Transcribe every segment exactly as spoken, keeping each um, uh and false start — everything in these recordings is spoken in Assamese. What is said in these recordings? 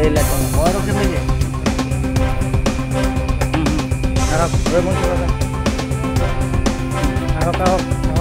এই লাইট মই ৰখে নেকি আৰু গৈ মই আৰু আৰু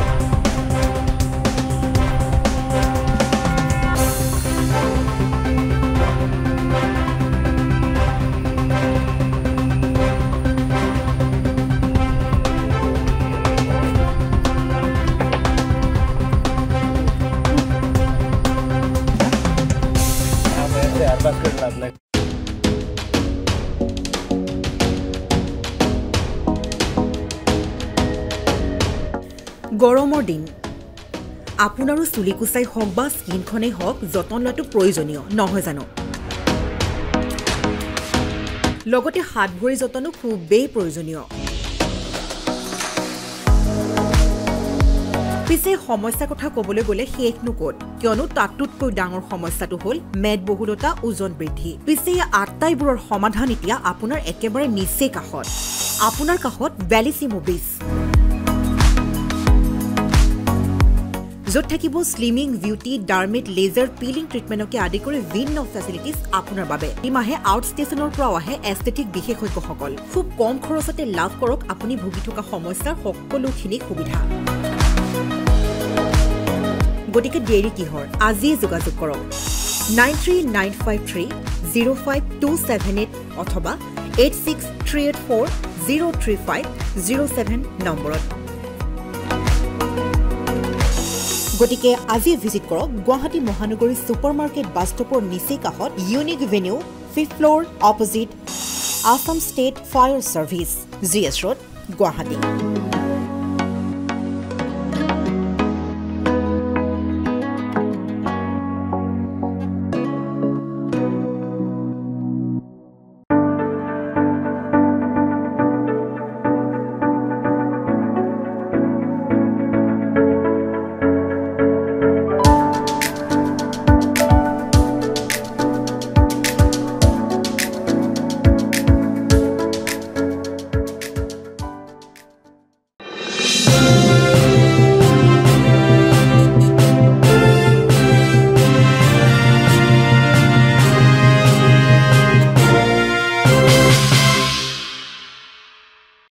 গৰমৰ দিন আপোনাৰো চুলি কুচাই হওক বা স্কিনখনেই হওক যতন লোৱাটো প্ৰয়োজনীয় নহয় জানো লগতে হাত ভৰি যতনো খুবেই প্ৰয়োজনীয় পিছে সমস্যাৰ কথা ক'বলৈ গ'লে শেষ নকত কিয়নো তাতোতকৈ ডাঙৰ সমস্যাটো হ'ল মেদবহুলতা ওজন বৃদ্ধি পিছে এই আটাইবোৰৰ সমাধান এতিয়া আপোনাৰ একেবাৰে নিচে কাষত আপোনাৰ কাষত ভেলিচিমো বিচ য'ত থাকিব স্লিমিং বিউটি ডাৰ্মেট লেজাৰ পিলিং ট্ৰিটমেণ্টকে আদি কৰি ভিন্ন ফেচিলিটিজ আপোনাৰ বাবে এই মাহে আউট ষ্টেচনৰ পৰাও আহে এস্থেটিক বিশেষজ্ঞসকল খুব কম খৰচতে লাভ কৰক আপুনি ভুগি থকা সমস্যাৰ সকলোখিনি সুবিধা গতিকে দেৰি কিহৰ আজিয়ে যোগাযোগ কৰক nine three nine five three zero' five two seven eight অথবা eight six three eight four zero' three five zero' seven নম্বৰত গতিকে আজি ভিজিট কৰক গুৱাহাটী মহানগৰী ছুপাৰ মাৰ্কেট বাছ ষ্টপৰ নিচে কাষত unique venue fifth floor opposite Assam state fire service G S road Guwahati